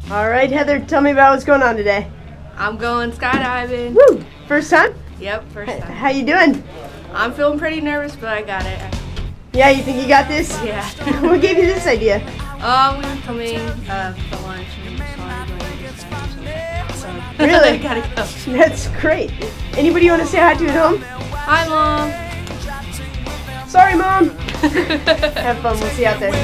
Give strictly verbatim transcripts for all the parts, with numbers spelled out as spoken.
All right, Heather, tell me about what's going on today. I'm going skydiving. Woo! First time? Yep, first time. How you doing? I'm feeling pretty nervous, but I got it. Yeah, you think you got this? Yeah. What gave you this idea? Um, we were coming uh, for lunch and saw you going to skydiving, so Really? I gotta go. That's great. Anybody you want to say hi to at home? Hi, Mom. Sorry, Mom. Have fun. We'll see you out there.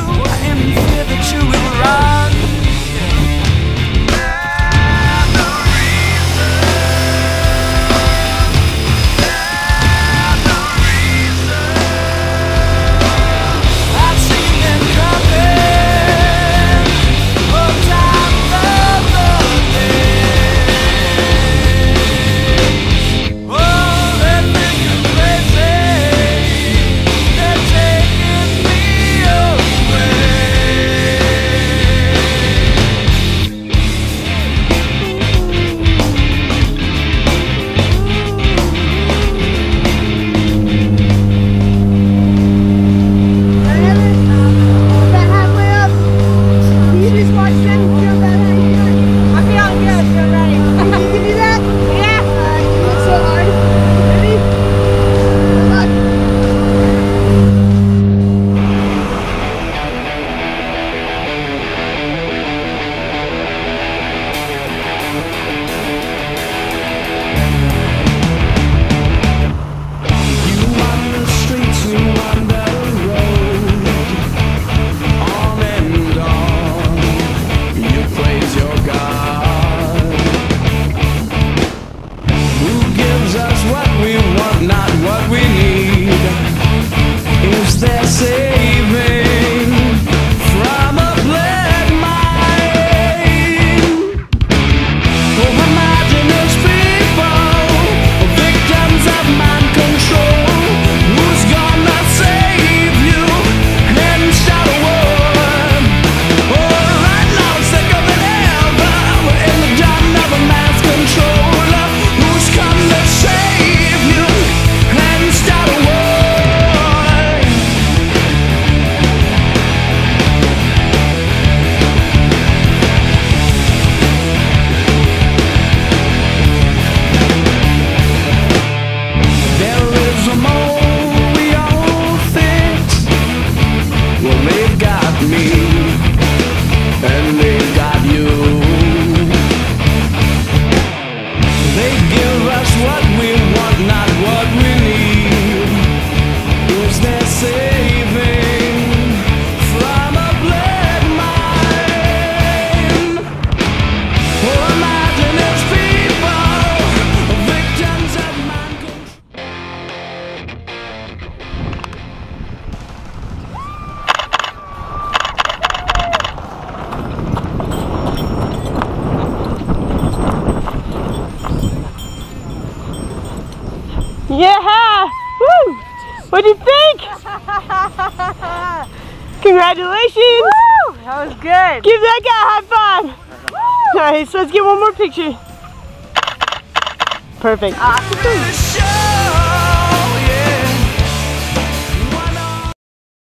Yeah! Woo! What'd you think? Congratulations! Woo! That was good. Give that guy a high five. Woo! Nice. Let's get one more picture. Perfect. Awesome.